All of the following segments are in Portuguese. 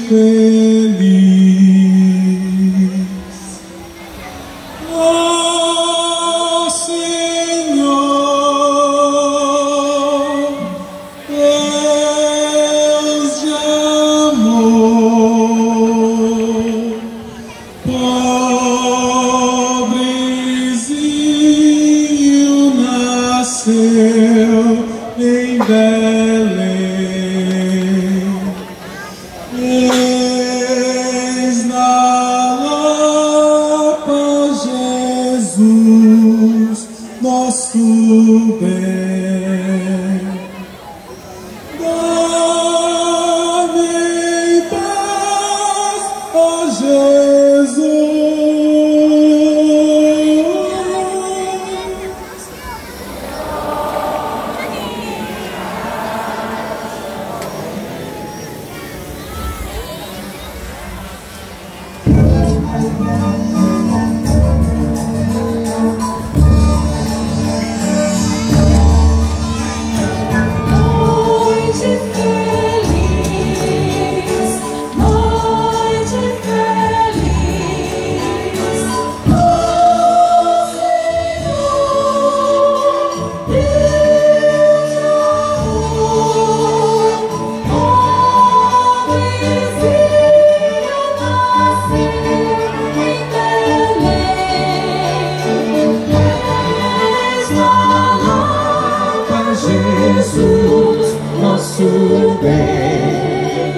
feliz. Pobrezinho nasceu em Belém, eis na Lapa Jesus, nosso bem. Dá-me paz, ó Jesus. Jesus, nosso bem.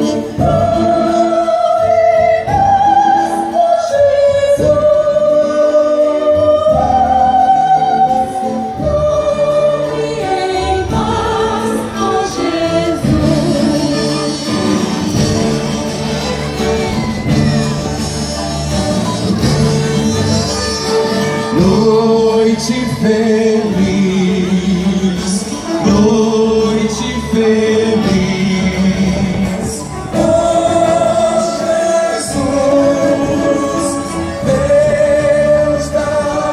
Noite feliz, noite feliz, oh Jesus, Deus da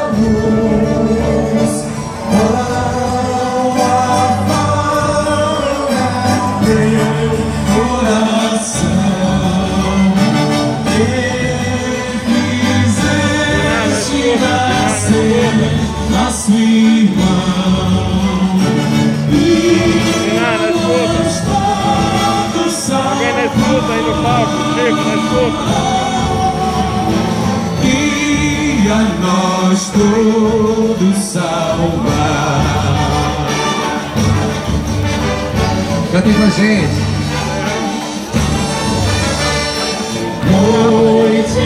luz, qual afana meu coração, que fizeste nascer na sua irmã. E a nós todos salvar. Cantem com a gente. Noite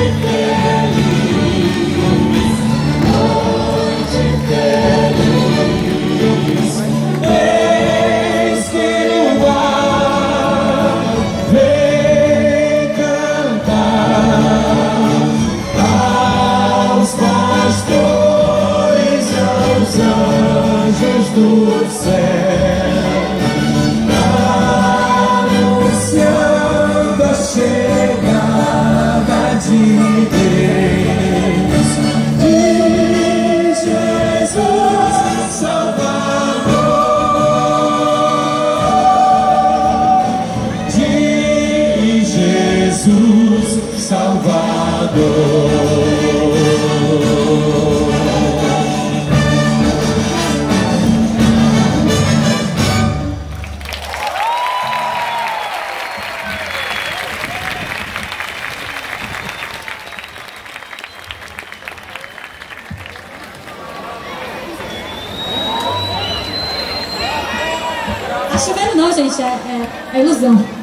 feliz, noite feliz, eis que o ar vem cantar aos pastores, aos anjos do céu, anunciando a chegada de Deus, de Jesus Salvador, de Jesus Salvador. Tá chovendo não, gente, é ilusão.